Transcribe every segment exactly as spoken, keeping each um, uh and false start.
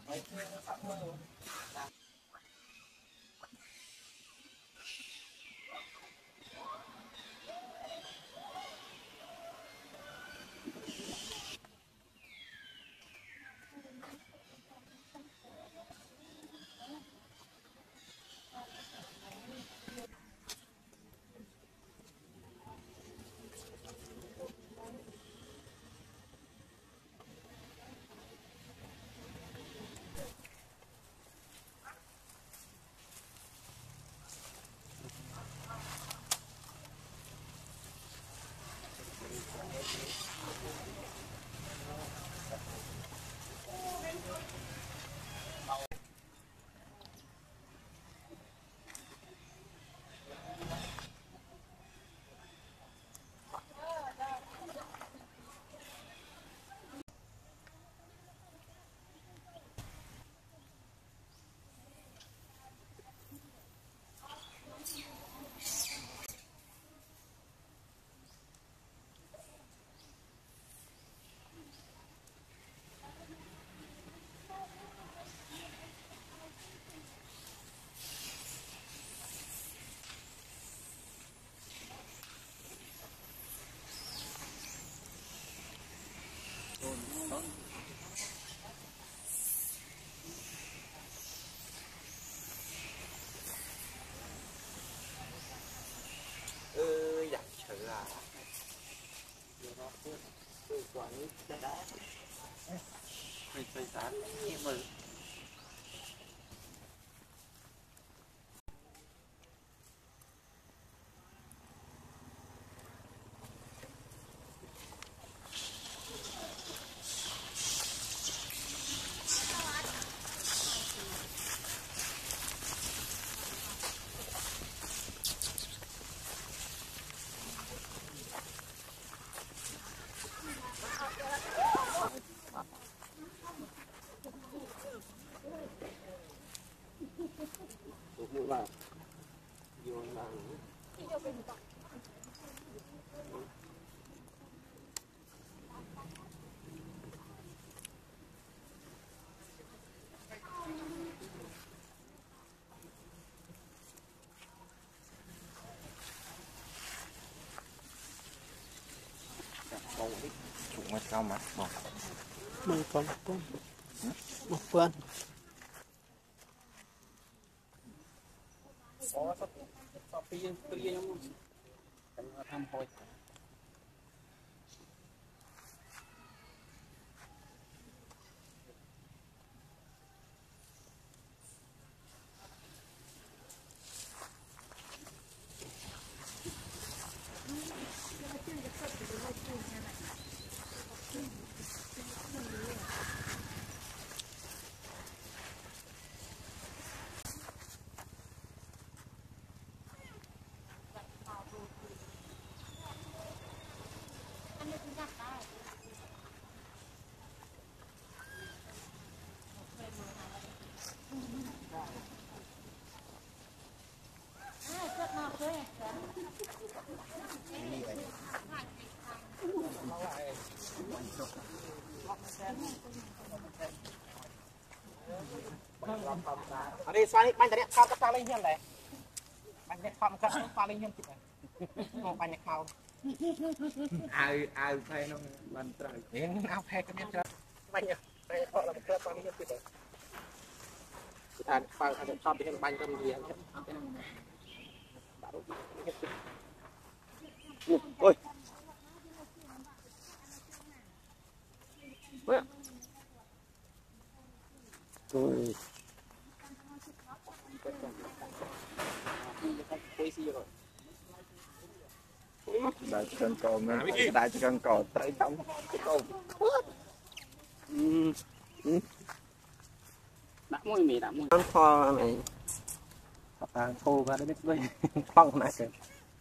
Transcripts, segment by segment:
ừ dạ chữ là tôi quản lý đã mình phải dán em mờ mũi vào vô vào chụp ngay sau mặt bỏ mười con con một con có sắp sắp pin pin không tham hồi ở đây xoay đi bánh này khao các ta lên hiên này bánh này khao các ta lên hiên kịp này không bánh này khao ai ai phải nó bánh trời đến áo phe cái miếng chơi bánh này bánh họ là một cái ta lên hiên kịp này thằng phao thằng shop thì bánh trong gì ôi ôi rồi đại chân cò mình đại chân cò tới trong cái câu đã mùi mì đã mùi ăn kho này ta thô ra đấy với phong này kìa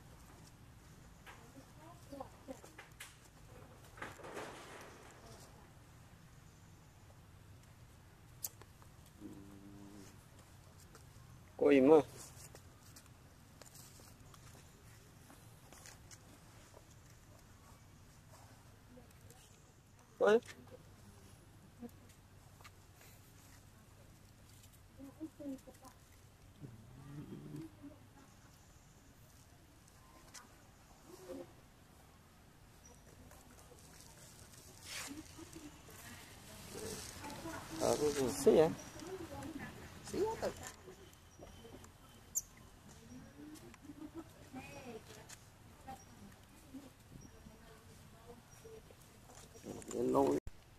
ôi mà ôi Ờ, xí vậy. Xí vậy. Nuôi.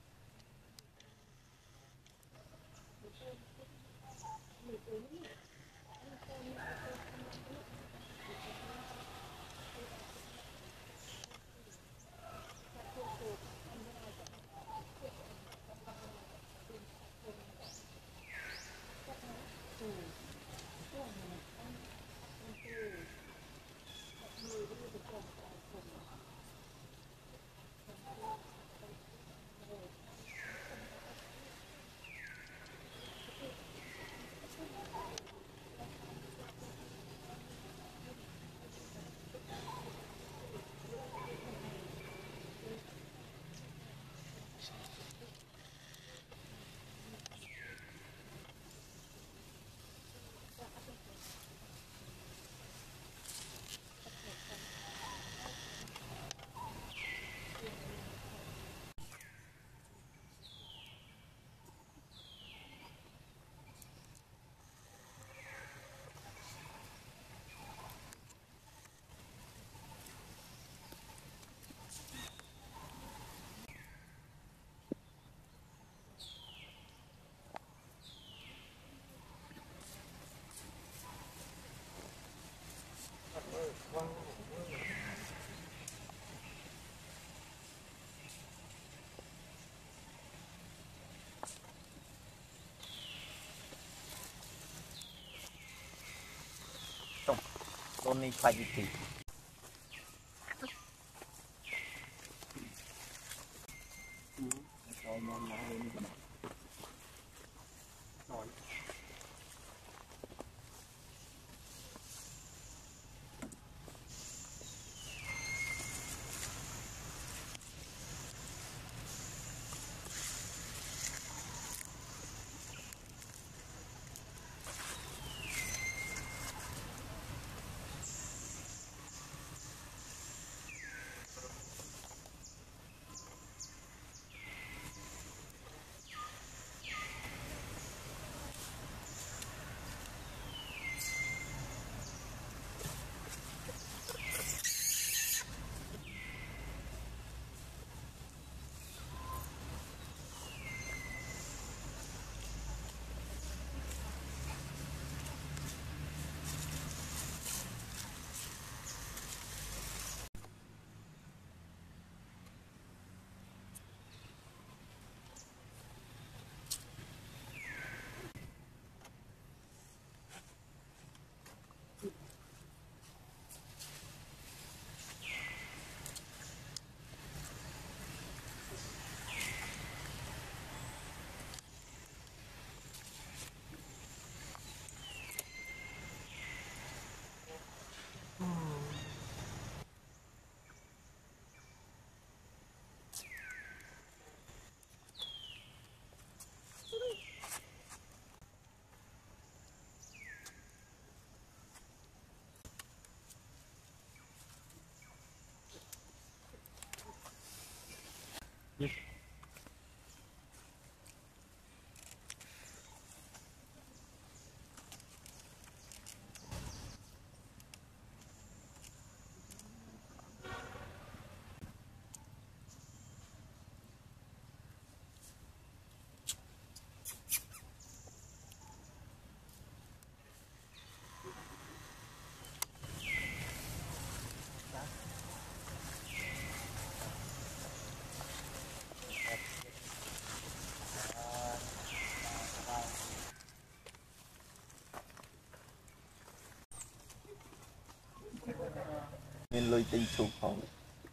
Con này phải gì? Nên lôi tinh chụp không?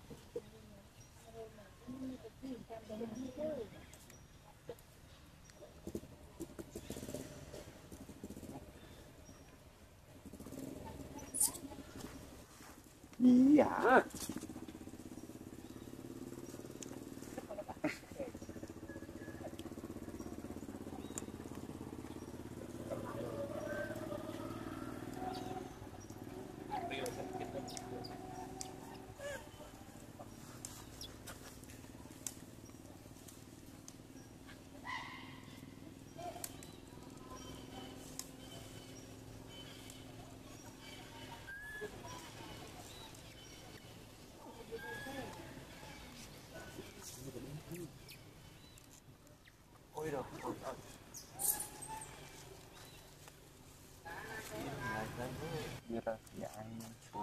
Ý à? rồi như là dạng chụp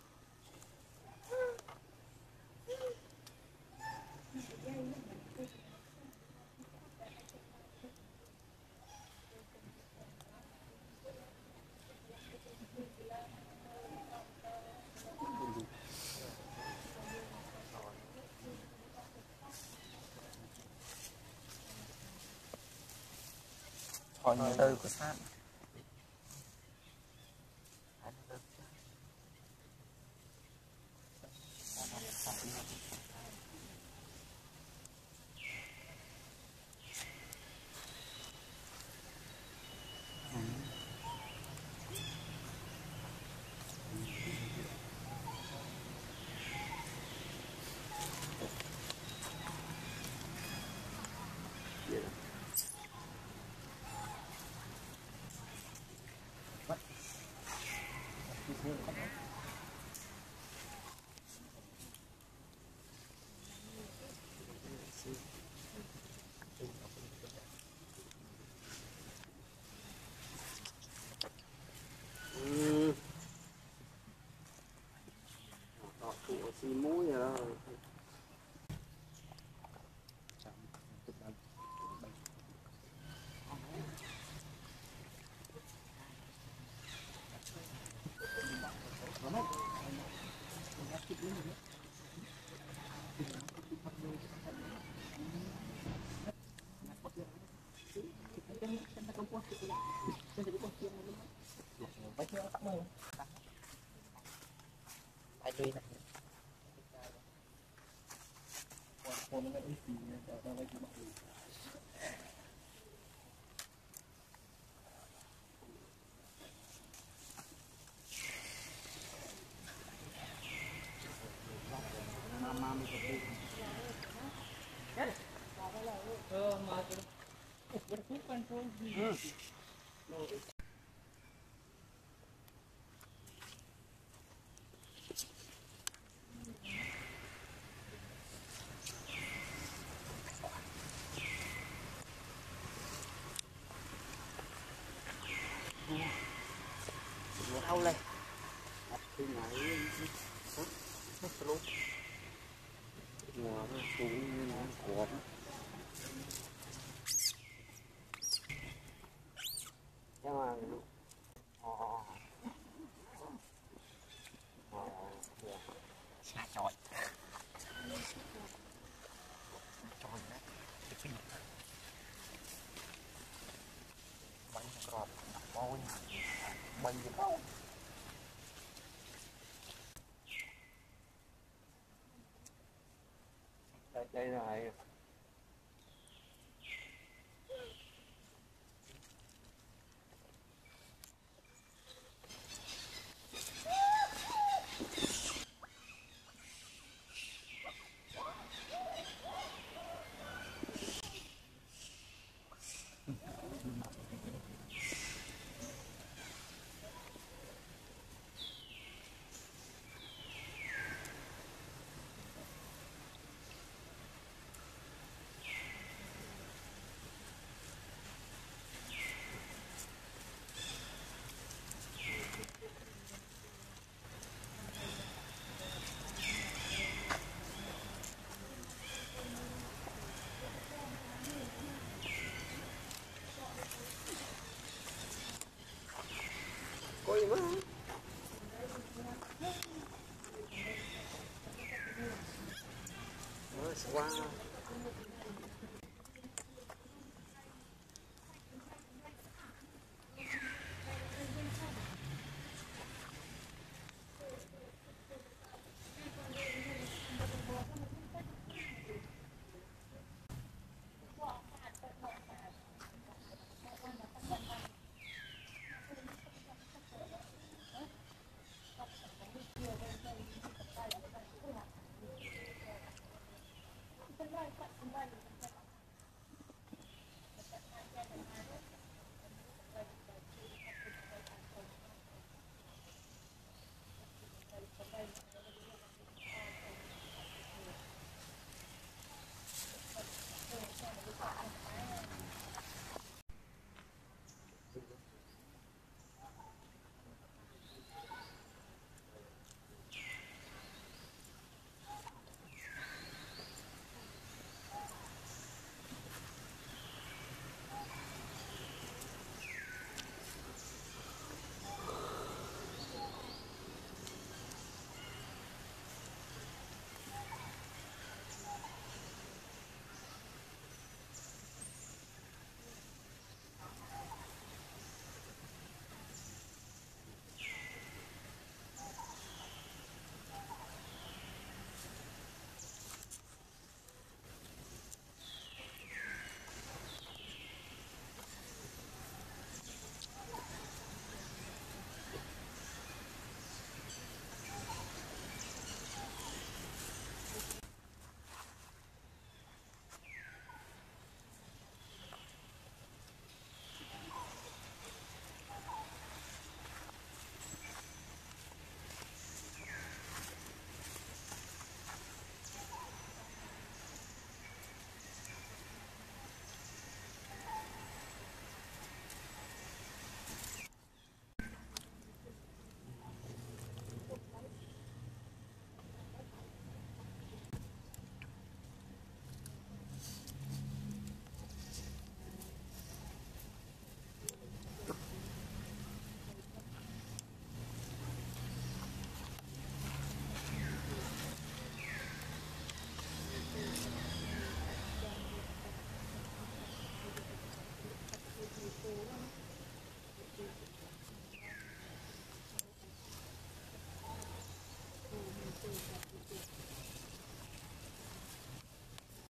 thôi như tư của sát xì muối rồi đó. ai đi này đâu lên khi nãy nó luôn mùa nó xuống như nó cuộn nhưng mà xa chọi chọi đấy bánh cọp bôi bánh gì đâu đây đây này có gì mà